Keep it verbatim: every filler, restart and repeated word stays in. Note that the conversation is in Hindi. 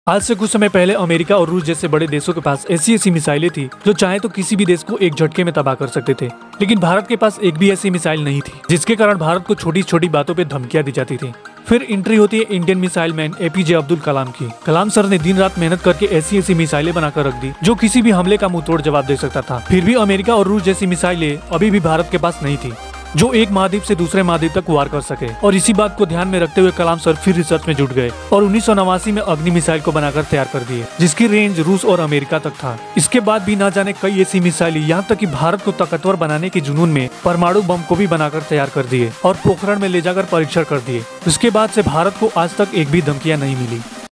आज से कुछ समय पहले अमेरिका और रूस जैसे बड़े देशों के पास ऐसी ऐसी मिसाइलें थी जो चाहे तो किसी भी देश को एक झटके में तबाह कर सकते थे। लेकिन भारत के पास एक भी ऐसी मिसाइल नहीं थी, जिसके कारण भारत को छोटी छोटी बातों पे धमकियां दी जाती थी। फिर एंट्री होती है Indian missile man APJ Abdul Kalam की। कलाम सर ने दिन रात मेहनत करके ऐसी ऐसी मिसाइलें बनाकर रख दी जो किसी भी हमले का मुंह तोड़ जवाब दे सकता था। फिर भी अमेरिका और रूस जैसी मिसाइलें अभी भी भारत के पास नहीं थी जो एक महाद्वीप से दूसरे महाद्वीप तक वार कर सके। और इसी बात को ध्यान में रखते हुए कलाम सर फिर रिसर्च में जुट गए और उन्नीस सौ नवासी में अग्नि मिसाइल को बनाकर तैयार कर दिए, जिसकी रेंज रूस और अमेरिका तक था। इसके बाद भी ना जाने कई ऐसी मिसाइलें, यहाँ तक कि भारत को ताकतवर बनाने के जुनून में परमाणु बम को भी बनाकर तैयार कर दिए और पोखरण में ले जाकर परीक्षण कर दिए। उसके बाद से भारत को आज तक एक भी धमकियां नहीं मिली।